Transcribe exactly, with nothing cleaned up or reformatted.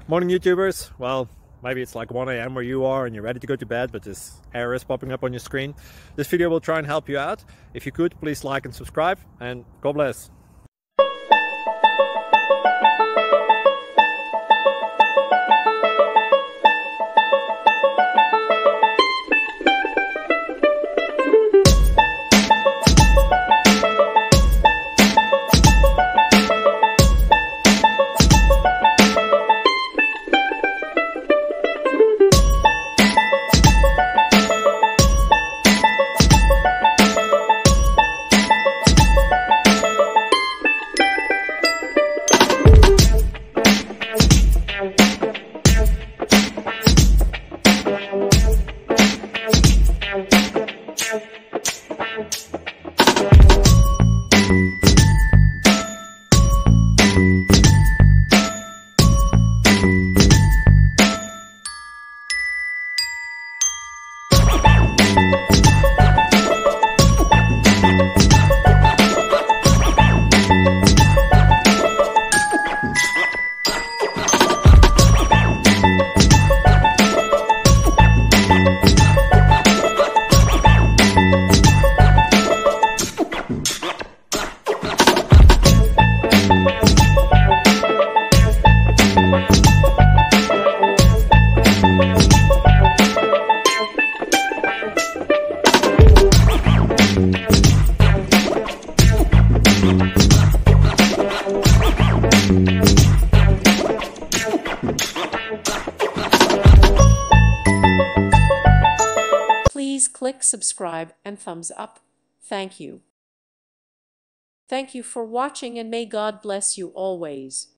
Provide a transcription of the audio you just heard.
Morning YouTubers. Well, maybe it's like one A M where you are and you're ready to go to bed, but this error is popping up on your screen. This video will try and help you out. If you could, please like and subscribe, and God bless. Please click subscribe and thumbs up. Thank you. Thank you for watching, and may God bless you always.